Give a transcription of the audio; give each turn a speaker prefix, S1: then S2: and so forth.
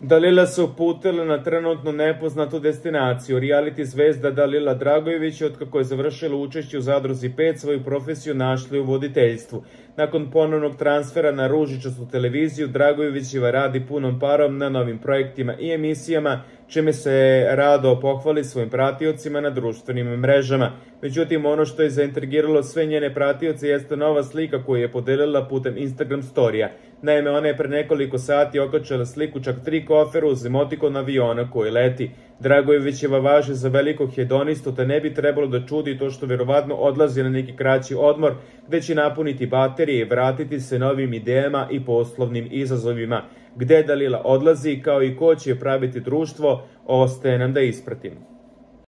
S1: Dalila se uputila na trenutno nepoznatu destinaciju. Reality zvezda Dalila Dragojević, otkako je završila učešće u Zadruzi 5, svoju profesiju našla u voditeljstvu. Nakon ponovnog transfera na ružičastu televiziju, Dragojevićeva radi punom parom na novim projektima i emisijama, čime se rado pohvali svojim pratiocima na društvenim mrežama. Međutim, ono što je zaintrigiralo sve njene pratioce jeste nova slika koju je podelila putem Instagram storija. Naime, ona je pre nekoliko sati okačila sliku čak 3 kofera uz emotikon aviona koji leti. Dragojevićeva važe za velikog hedonistu, te ne bi trebalo da čudi to što verovatno odlazi na neki kraći odmor gde će napuniti baterije i vratiti se novim idejama i poslovnim izazovima. Gde Dalila odlazi, kao i ko će praviti društvo, ostaje nam da ispratimo.